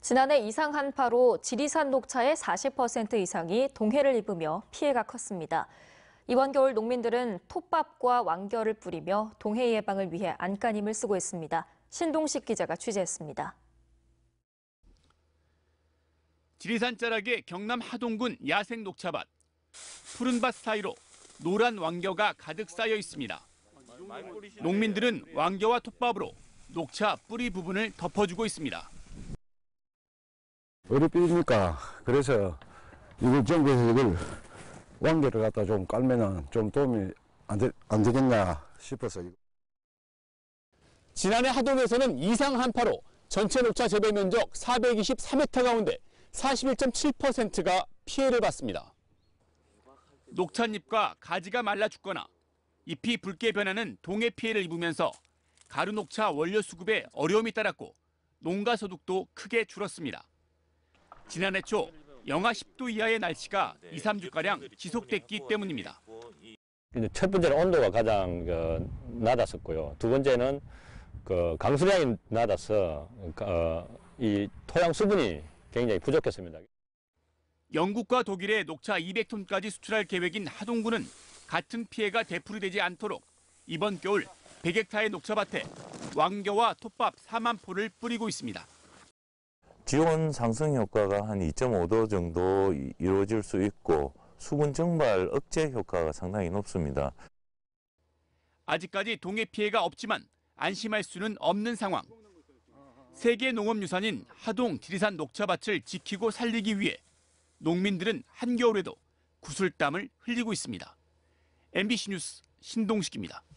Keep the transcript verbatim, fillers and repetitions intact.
지난해 이상 한파로 지리산 녹차의 사십 퍼센트 이상이 동해를 입으며 피해가 컸습니다. 이번 겨울 농민들은 톱밥과 왕겨를 뿌리며 동해 예방을 위해 안간힘을 쓰고 있습니다. 신동식 기자가 취재했습니다. 지리산 자락의 경남 하동군 야생 녹차밭. 푸른 밭 사이로 노란 왕겨가 가득 쌓여 있습니다. 농민들은 왕겨와 톱밥으로 녹차 뿌리 부분을 덮어주고 있습니다. 어렵니까? 그래서 이걸 정부에서 이걸 왕겨를 갖다 좀 깔면은 좀 도움이 안, 되, 안 되겠나 싶어서. 지난해 하동에서는 이상 한파로 전체 녹차 재배 면적 사백이십삼 헥타르 가운데 사십일 점 칠 퍼센트가 피해를 봤습니다. 녹찻잎과 가지가 말라 죽거나 잎이 붉게 변하는 동해 피해를 입으면서 가루 녹차 원료 수급에 어려움이 따랐고 농가 소득도 크게 줄었습니다. 지난해 초 영하 십 도 이하의 날씨가 이, 삼 주가량 지속됐기 때문입니다. 첫 번째는 온도가 가장 그, 낮았었고요. 두 번째는 그 강수량이 낮아서 어, 이 토양 수분이 굉장히 부족했습니다. 영국과 독일에 녹차 이백 톤까지 수출할 계획인 하동군은 같은 피해가 되풀이되지 않도록 이번 겨울 백 헥타르의 녹차밭에 왕겨와 톱밥 사만 포를 뿌리고 있습니다. 지온 상승 효과가 한 이 점 오 도 정도 이루어질 수 있고 수분 증발 억제 효과가 상당히 높습니다. 아직까지 동해 피해가 없지만 안심할 수는 없는 상황. 세계 농업유산인 하동 지리산 녹차밭을 지키고 살리기 위해 농민들은 한겨울에도 구슬땀을 흘리고 있습니다. 엠비씨 뉴스 신동식입니다.